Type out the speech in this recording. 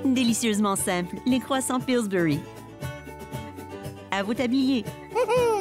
Délicieusement simple, les croissants Pillsbury. À vous tablier.